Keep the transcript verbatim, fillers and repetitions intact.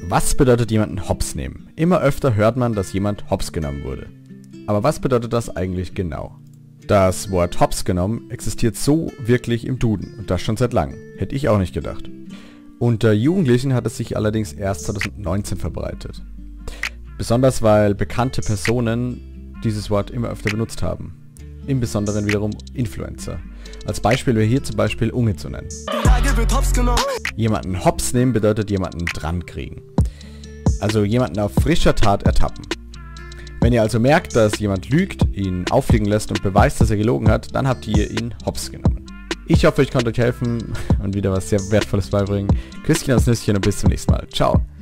Was bedeutet jemanden hops nehmen? Immer öfter hört man, dass jemand hops genommen wurde. Aber was bedeutet das eigentlich genau? Das Wort hops genommen existiert so wirklich im Duden und das schon seit langem. Hätte ich auch nicht gedacht. Unter Jugendlichen hat es sich allerdings erst zweitausendneunzehn verbreitet. Besonders weil bekannte Personen dieses Wort immer öfter benutzt haben. Im Besonderen wiederum Influencer. Als Beispiel wäre hier zum Beispiel Unge zu nennen. Jemanden hops nehmen bedeutet jemanden dran kriegen. Also jemanden auf frischer Tat ertappen. Wenn ihr also merkt, dass jemand lügt, ihn auffliegen lässt und beweist, dass er gelogen hat, dann habt ihr ihn hops genommen. Ich hoffe, ich konnte euch helfen und wieder was sehr Wertvolles beibringen. Küsschen aufs Nüsschen und bis zum nächsten Mal. Ciao.